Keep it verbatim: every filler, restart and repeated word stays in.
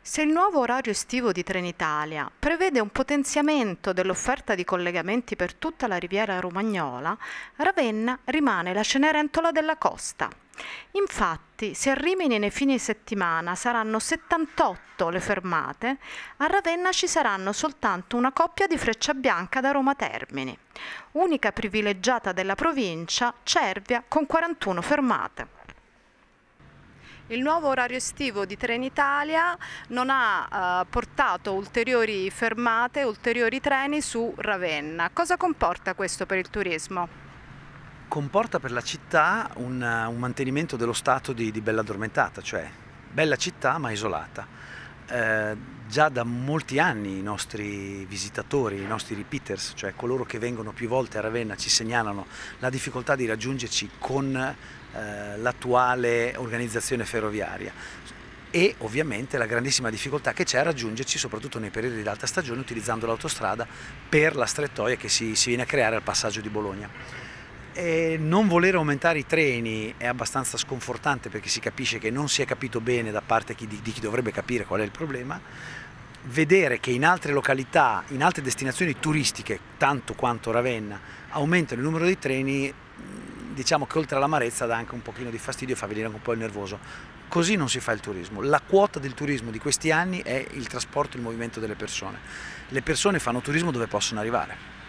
Se il nuovo orario estivo di Trenitalia prevede un potenziamento dell'offerta di collegamenti per tutta la riviera romagnola, Ravenna rimane la Cenerentola della costa. Infatti, se a Rimini nei fine settimana saranno settantotto le fermate, a Ravenna ci saranno soltanto una coppia di Frecciabianca da Roma Termini, unica privilegiata della provincia, Cervia, con quarantuno fermate. Il nuovo orario estivo di Trenitalia non ha eh, portato ulteriori fermate, ulteriori treni su Ravenna. Cosa comporta questo per il turismo? Comporta per la città un, un mantenimento dello stato di, di bella addormentata, cioè bella città ma isolata. Eh, già da molti anni i nostri visitatori, i nostri repeaters, cioè coloro che vengono più volte a Ravenna, ci segnalano la difficoltà di raggiungerci con eh, l'attuale organizzazione ferroviaria e ovviamente la grandissima difficoltà che c'è a raggiungerci soprattutto nei periodi di alta stagione utilizzando l'autostrada per la strettoia che si, si viene a creare al passaggio di Bologna. E non voler aumentare i treni è abbastanza sconfortante perché si capisce che non si è capito bene da parte di, di chi dovrebbe capire qual è il problema. Vedere che in altre località, in altre destinazioni turistiche, tanto quanto Ravenna, aumentano il numero dei treni, diciamo che oltre all'amarezza dà anche un pochino di fastidio e fa venire anche un po' il nervoso. Così non si fa il turismo. La quota del turismo di questi anni è il trasporto e il movimento delle persone. Le persone fanno turismo dove possono arrivare.